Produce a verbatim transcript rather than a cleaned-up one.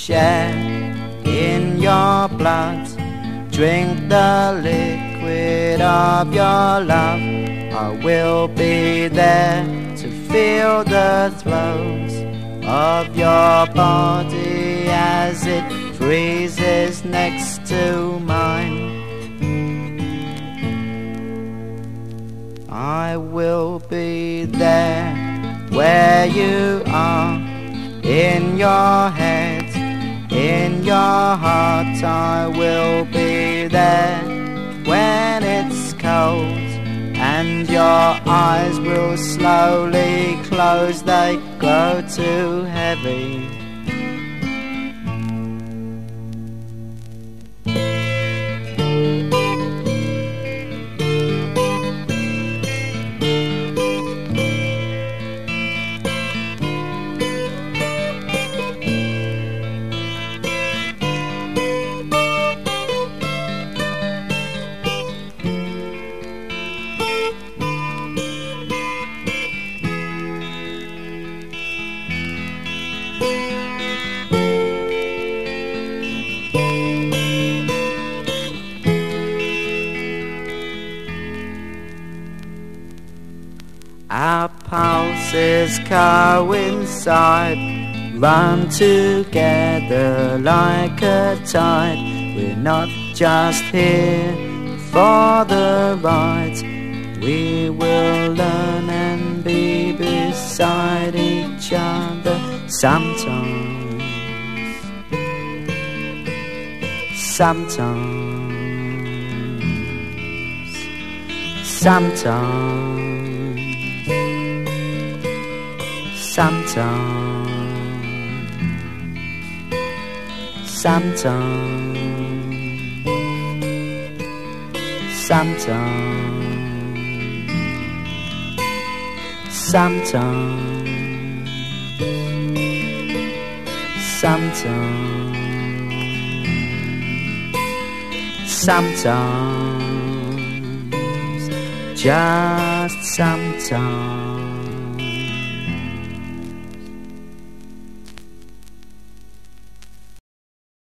share in your blood. Drink the liquid of your love. I will be there to feel the throes of your body as it freezes next to mine. I will be there where you are, in your head, in your heart. I will be there when it's cold and your eyes will slowly close, they grow too heavy. Our pulses coincide, run together like a tide. We're not just here for the ride. We will learn and be beside each other sometimes. Sometimes. Sometimes. Sometimes, sometimes, sometimes, sometimes, sometimes, just sometimes.